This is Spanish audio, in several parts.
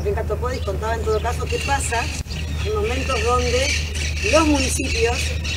aquí en Catopodis contaba en todo caso qué pasa en momentos donde los municipios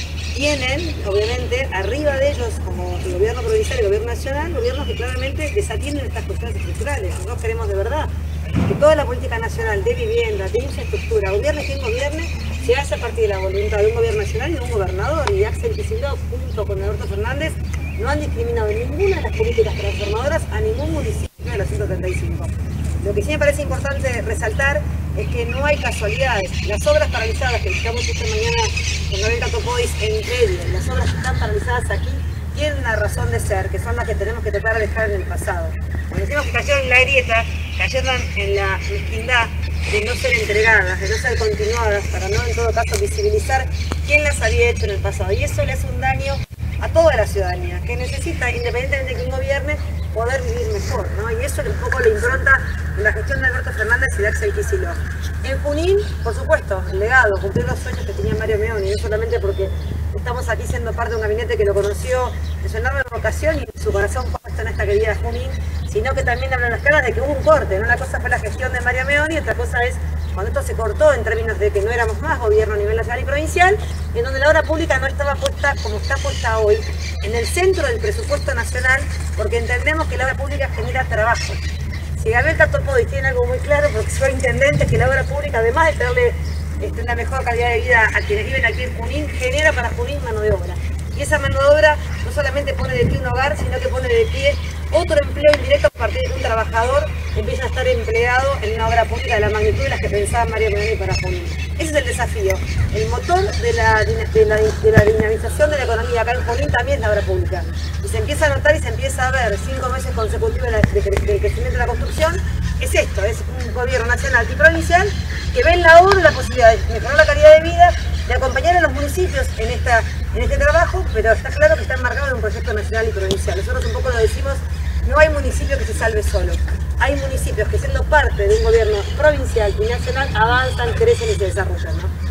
tienen, obviamente, arriba de ellos, como el gobierno provincial y el gobierno nacional, gobiernos que claramente desatienden estas cuestiones estructurales. Nosotros queremos de verdad que toda la política nacional de vivienda, de infraestructura, gobierne quien gobierne, se hace a partir de la voluntad de un gobierno nacional y de un gobernador. Y Axel Kicillof, junto con Alberto Fernández, no han discriminado en ninguna de las políticas transformadoras a ningún municipio de los 135. Lo que sí me parece importante resaltar es que no hay casualidades. Las obras paralizadas que visitamos esta mañana con Gabriel Catopodis en Medio, las obras que están paralizadas aquí, tienen una razón de ser, que son las que tenemos que tratar de dejar en el pasado. Cuando decimos que cayeron en la grieta, cayeron en la mezquindad de no ser entregadas, de no ser continuadas, para no en todo caso visibilizar quién las había hecho en el pasado. Y eso le hace un daño a toda la ciudadanía, que necesita, independientemente de quién gobierne, poder vivir mejor, ¿no? Y eso es un poco la impronta de la gestión de Alberto Fernández y de Axel Kicillof. En Junín, por supuesto, el legado, cumplir los sueños que tenía Mario Meoni, y no solamente porque estamos aquí siendo parte de un gabinete que lo conoció en su enorme vocación y su corazón puesto en esta querida Junín, sino que también hablan las caras de que hubo un corte, ¿no? Una cosa fue la gestión de Mario Meoni y otra cosa es cuando esto se cortó en términos de que no éramos más gobierno a nivel nacional y provincial, en donde la obra pública no estaba puesta como está puesta hoy, en el centro del presupuesto nacional, porque entendemos que la obra pública genera trabajo. Si Gabriel Catopodis tiene algo muy claro, porque fue intendente, que la obra pública, además de traerle una mejor calidad de vida a quienes viven aquí en Junín, genera para Junín mano de obra. Y esa mano de obra no solamente pone de pie un hogar, sino que pone de pie otro empleo indirecto a partir de que un trabajador empieza a estar empleado en una obra pública de la magnitud de las que pensaba Mario Meoni para Junín. Ese es el desafío. El motor de la dinamización de la economía acá en Junín también es la obra pública. Y se empieza a notar y se empieza a ver 5 meses consecutivos de crecimiento de la construcción. Es esto, es un gobierno nacional y provincial que ve en la obra la posibilidad de mejorar la calidad de vida, de acompañar a los municipios en este trabajo, pero está claro que está enmarcado en un proyecto nacional y provincial. Nosotros un poco lo decimos, no hay municipio que se salve solo. Hay municipios que siendo parte de un gobierno provincial y nacional avanzan, crecen y se desarrollan, ¿no?